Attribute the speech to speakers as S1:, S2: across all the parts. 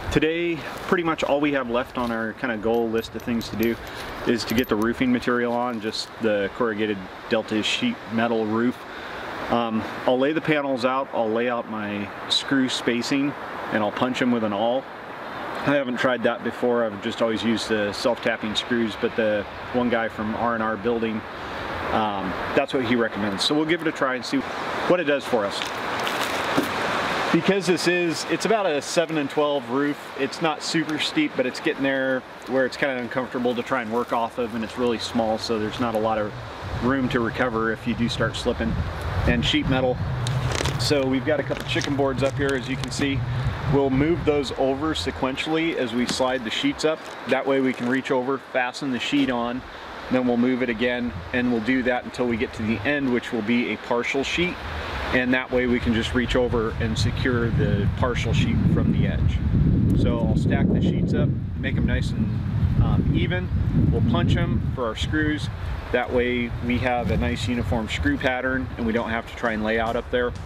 S1: Today, pretty much all we have left on our kind of goal list of things to do is to get the roofing material on, just the corrugated Delta sheet metal roof. I'll lay the panels out, I'll lay out my screw spacing, and I'll punch them with an awl. I haven't tried that before, I've just always used the self-tapping screws, but the one guy from R&R Building, that's what he recommends. So we'll give it a try and see what it does for us. Because it's about a 7 and 12 roof, it's not super steep, but it's getting there where it's kind of uncomfortable to try and work off of, and it's really small, so there's not a lot of room to recover if you do start slipping. And sheet metal. So we've got a couple chicken boards up here, as you can see. We'll move those over sequentially as we slide the sheets up. That way we can reach over, fasten the sheet on, then we'll move it again, and we'll do that until we get to the end, which will be a partial sheet. And that way we can just reach over and secure the partial sheet from the edge. So I'll stack the sheets up, make them nice and even. We'll punch them for our screws. That way we have a nice uniform screw pattern and we don't have to try and lay out up there.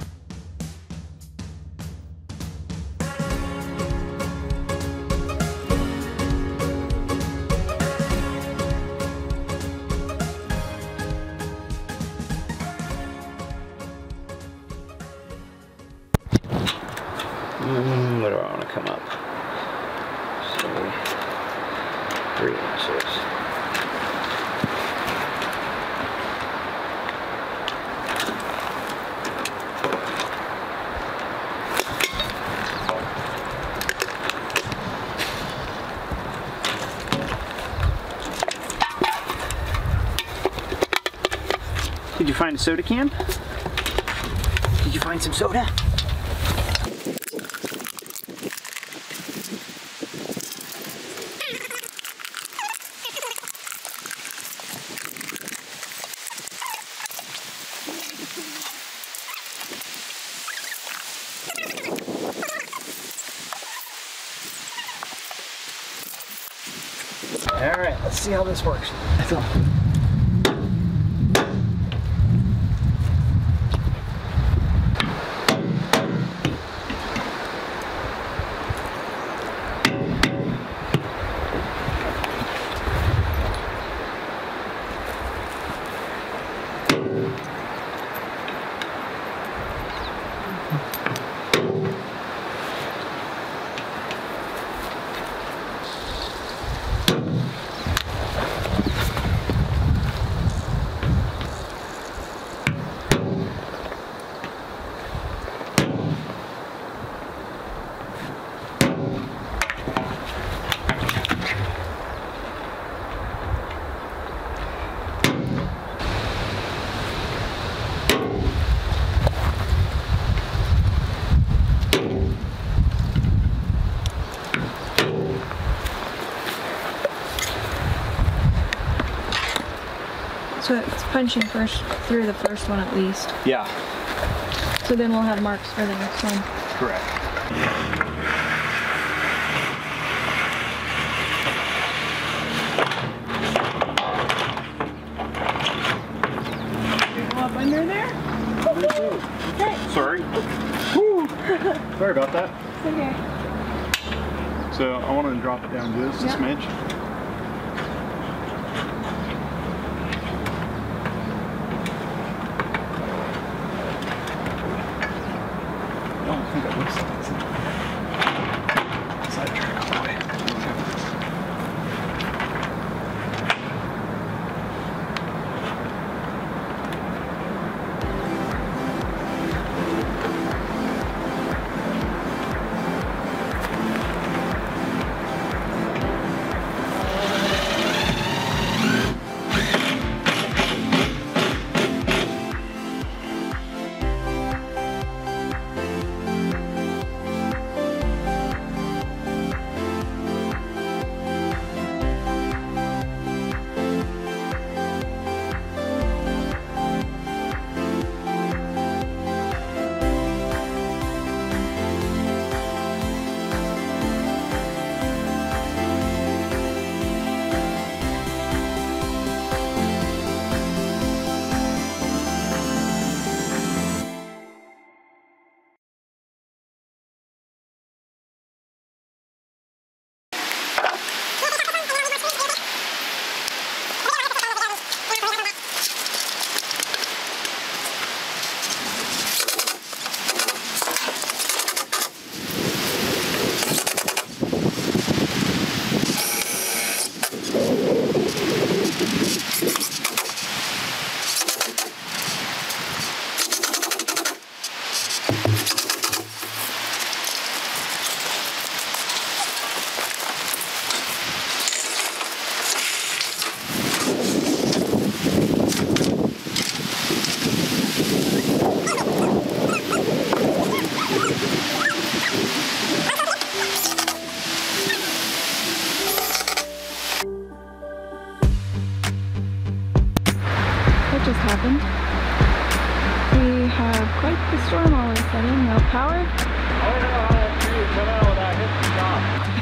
S2: Where do I want to come up? So, 3 inches.
S1: Did you find a soda can? Did you find some soda?
S2: All right, let's see how this works.
S3: So it's punching first through the first one at least.
S1: Yeah.
S3: So then we'll have marks for the next one.
S1: Correct.
S3: Go up under there? Okay.
S1: Sorry. Woo. Sorry about that.
S3: It's okay.
S1: So I wanted to drop it down just a smidge. I think that looks like it's sidetrack all the way.
S3: happened. We have quite the storm all of a sudden. No power.
S1: I don't know how that tree would come out without hitting the top.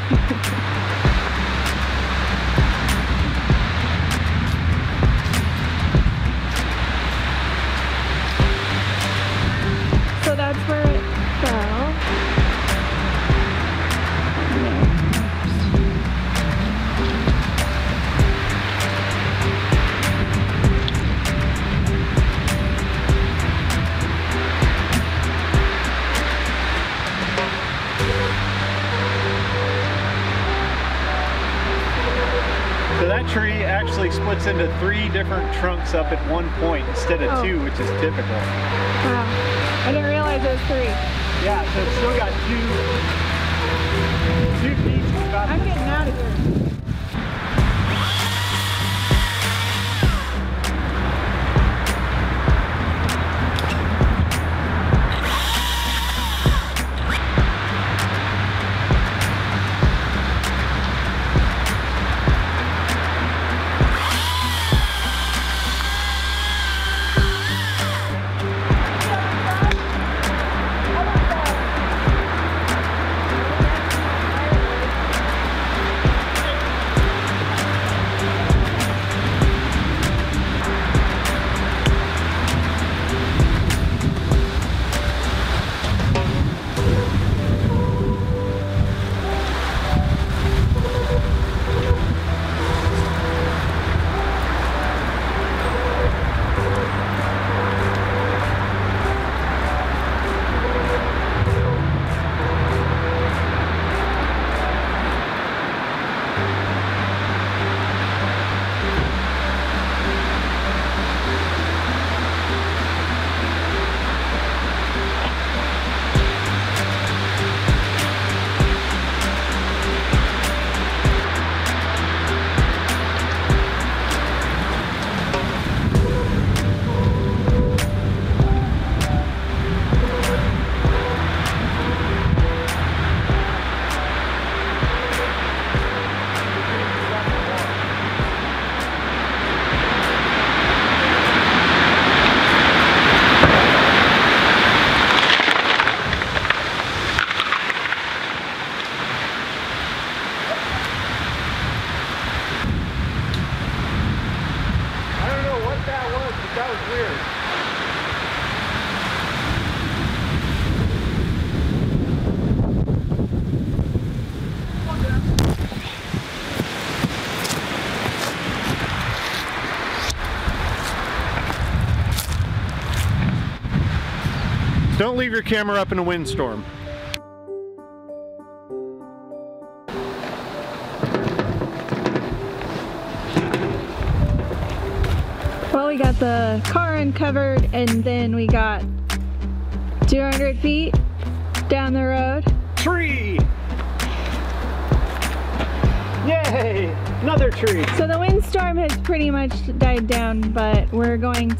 S3: So that's where it fell.
S1: So that tree actually splits into 3 different trunks up at one point instead of 2, which is typical.
S3: Wow. I didn't realize it was 3.
S1: Yeah, so it's still got 2 feet.
S3: I'm getting out of here.
S1: Don't leave your camera up in a windstorm.
S3: Well, we got the car uncovered, and then we got 200 feet down the road.
S1: Tree! Yay! Another tree!
S3: So the windstorm has pretty much died down, but we're gonna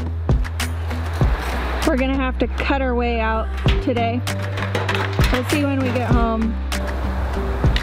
S3: have to cut our way out today. We'll see when we get home.